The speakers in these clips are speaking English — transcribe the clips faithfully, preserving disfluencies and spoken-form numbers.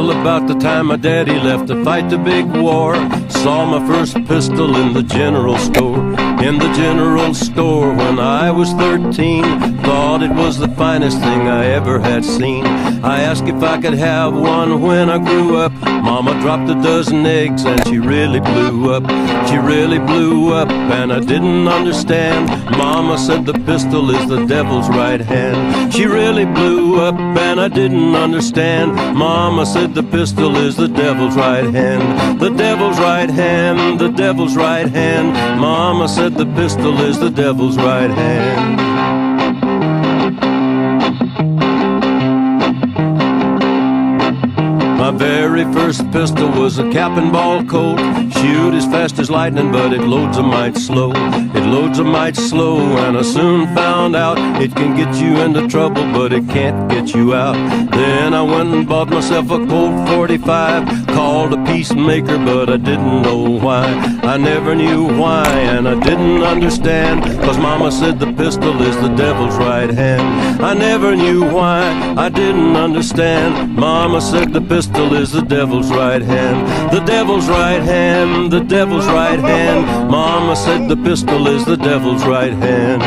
Well, about the time my daddy left to fight the big war, saw my first pistol in the general store. In the general store when I was thirteen, thought it was the finest thing I ever had seen. I asked if I could have one when I grew up. Mama dropped a dozen eggs and she really blew up. She really blew up and I didn't understand. Mama said the pistol is the devil's right hand. She really blew up and I didn't understand. Mama said the pistol is the devil's right hand. The devil's right hand, the devil's right hand. Mama said the pistol is the devil's right hand. My very first pistol was a cap and ball Colt. Shoot as fast as lightning, but it loads a mite slow. It loads a mite slow, and I soon found out it can get you into trouble, but it can't get you out. Then I went and bought myself a Colt forty-five, called a peacemaker, but I didn't know why. I never knew why, and I didn't understand, cause Mama said the pistol is the devil's right hand. I never knew why, I didn't understand. Mama said the pistol is the devil's right hand. The devil's right hand, the devil's right hand. Mama said the pistol is the devil's right hand.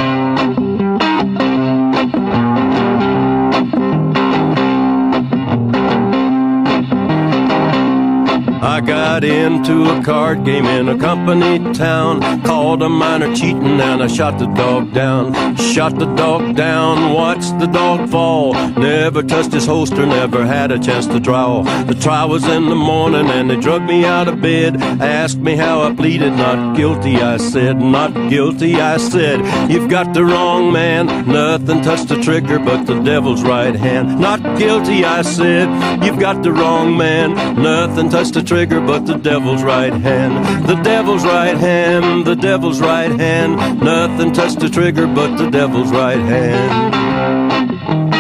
I got into a card game in a company town, called a miner cheating and I shot the dog down. Shot the dog down, watched the dog fall, never touched his holster, never had a chance to draw. The trial was in the morning and they drugged me out of bed, asked me how I pleaded. Not guilty, I said, not guilty, I said. You've got the wrong man, nothing touched the trigger but the devil's right hand. Not guilty, I said, you've got the wrong man, nothing touched the trigger but the devil's right hand. The devil's right hand, the devil's right hand. Nothing touched the trigger but the devil's right hand.